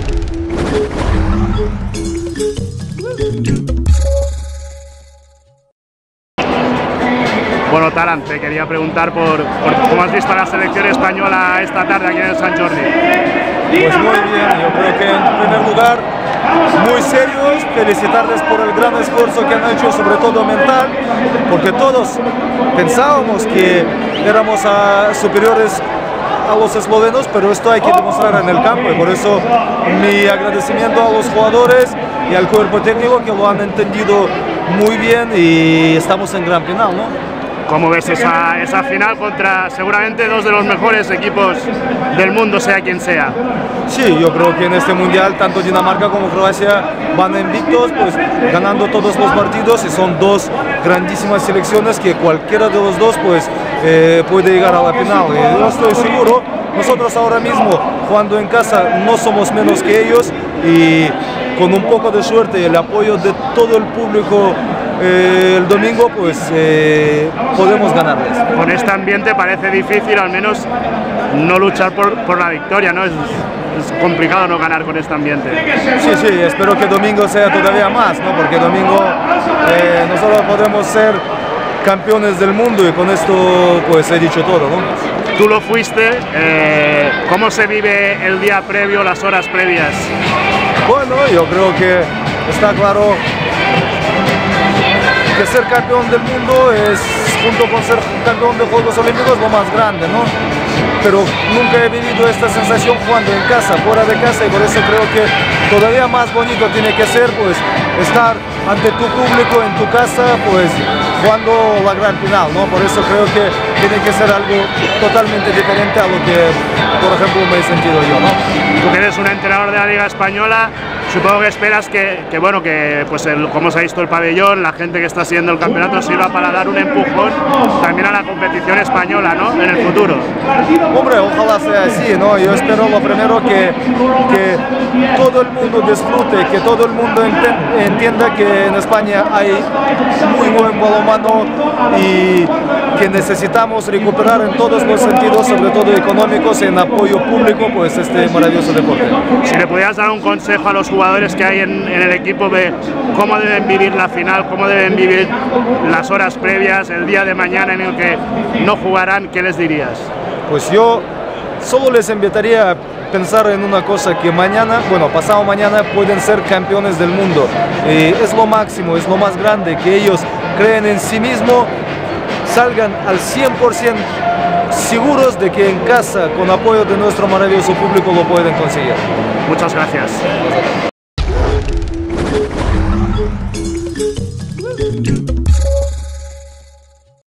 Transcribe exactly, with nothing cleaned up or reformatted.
Bueno, Talant, te quería preguntar por, por cómo has visto a la selección española esta tarde aquí en el Sant Jordi. Pues muy bien, yo creo que en primer lugar, muy serios, felicitarles por el gran esfuerzo que han hecho, sobre todo mental, porque todos pensábamos que éramos a, superiores a los eslovenos, pero esto hay que demostrar en el campo, y por eso mi agradecimiento a los jugadores y al cuerpo técnico que lo han entendido muy bien y estamos en gran final, ¿no? ¿Cómo ves esa, esa final contra seguramente dos de los mejores equipos del mundo, sea quien sea? Sí, yo creo que en este mundial tanto Dinamarca como Croacia van invictos, pues ganando todos los partidos, y son dos grandísimas selecciones que cualquiera de los dos pues eh, puede llegar a la final. Y yo estoy seguro, nosotros ahora mismo jugando en casa no somos menos que ellos, y con un poco de suerte y el apoyo de todo el público Eh, el domingo pues eh, podemos ganarles. Con este ambiente parece difícil al menos no luchar por, por la victoria, ¿no? Es, es complicado no ganar con este ambiente. Sí, sí, espero que domingo sea todavía más, ¿no? Porque domingo eh, nosotros podremos ser campeones del mundo, y con esto pues he dicho todo, ¿no? Tú lo fuiste, eh, ¿cómo se vive el día previo, las horas previas? Bueno, yo creo que está claro que ser campeón del mundo es, junto con ser campeón de Juegos Olímpicos, lo más grande, ¿no? Pero nunca he vivido esta sensación jugando en casa, fuera de casa, y por eso creo que todavía más bonito tiene que ser pues estar ante tu público en tu casa, pues jugando la gran final, ¿no? Por eso creo que tiene que ser algo totalmente diferente a lo que, por ejemplo, me he sentido yo, ¿no? Tú que eres un entrenador de la Liga Española, supongo que esperas que, que bueno, que pues el, cómo se ha visto el pabellón, la gente que está siguiendo el campeonato sirva para dar un empujón también a la competición española, ¿no? En el futuro. Hombre, ojalá sea así, ¿no? Yo espero lo primero que, que todo el mundo disfrute, que todo el mundo entienda que en España hay muy buen balonmano y que necesitamos recuperar en todos los sentidos, sobre todo económicos, en apoyo público, pues este maravilloso deporte. Si le pudieras dar un consejo a los jugadores que hay en, en el equipo de cómo deben vivir la final, cómo deben vivir las horas previas, el día de mañana en el que no jugarán, ¿qué les dirías? Pues yo solo les invitaría a pensar en una cosa, que mañana, bueno, pasado mañana pueden ser campeones del mundo. Eh, es lo máximo, es lo más grande, que ellos creen en sí mismos, salgan al cien por ciento seguros de que en casa, con apoyo de nuestro maravilloso público, lo pueden conseguir. Muchas gracias.